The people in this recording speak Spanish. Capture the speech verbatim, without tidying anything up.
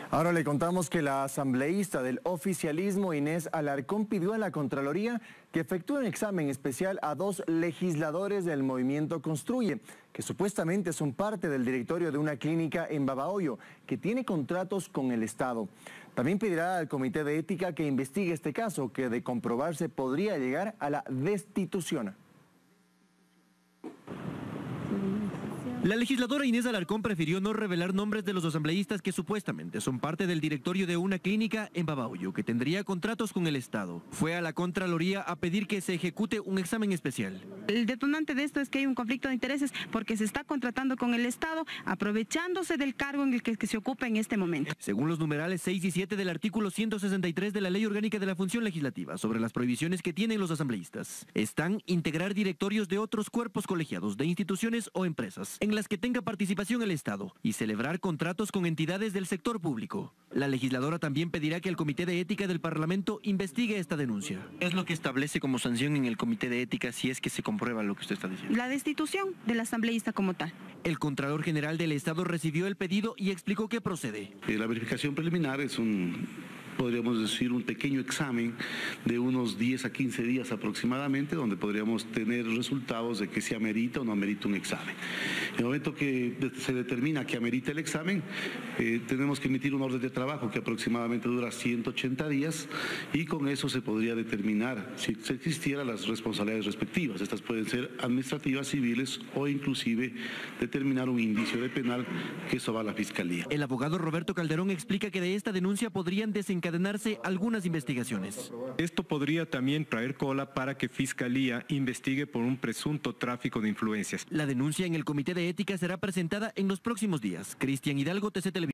Ahora le contamos que la asambleísta del oficialismo, Inés Alarcón, pidió a la Contraloría que efectúe un examen especial a dos legisladores del movimiento Construye, que supuestamente son parte del directorio de una clínica en Babahoyo, que tiene contratos con el Estado. También pedirá al Comité de Ética que investigue este caso, que de comprobarse podría llegar a la destitución. La legisladora Inés Alarcón prefirió no revelar nombres de los asambleístas que supuestamente son parte del directorio de una clínica en Babahoyo que tendría contratos con el Estado. Fue a la Contraloría a pedir que se ejecute un examen especial. El detonante de esto es que hay un conflicto de intereses porque se está contratando con el Estado aprovechándose del cargo en el que, que se ocupa en este momento. Según los numerales seis y siete del artículo ciento sesenta y tres de la Ley Orgánica de la Función Legislativa sobre las prohibiciones que tienen los asambleístas, están integrar directorios de otros cuerpos colegiados de instituciones o empresas en las que tenga participación el Estado y celebrar contratos con entidades del sector público. La legisladora también pedirá que el Comité de Ética del Parlamento investigue esta denuncia. ¿Es lo que establece como sanción en el Comité de Ética si es que se comprueba lo que usted está diciendo? La destitución del asambleísta como tal. El Contralor General del Estado recibió el pedido y explicó que procede. Eh, la verificación preliminar es un, podríamos decir, un pequeño examen de unos diez a quince días aproximadamente, donde podríamos tener resultados de que si amerita o no amerita un examen. En el momento que se determina que amerita el examen, eh, tenemos que emitir un orden de trabajo que aproximadamente dura ciento ochenta días y con eso se podría determinar si existieran las responsabilidades respectivas. Estas pueden ser administrativas, civiles o inclusive determinar un indicio de penal, que eso va a la Fiscalía. El abogado Roberto Calderón explica que de esta denuncia podrían desencadenarse algunas investigaciones. Esto podría también traer cola para que Fiscalía investigue por un presunto tráfico de influencias. La denuncia en el Comité de Ética será presentada en los próximos días. Cristian Hidalgo, T C Televisión.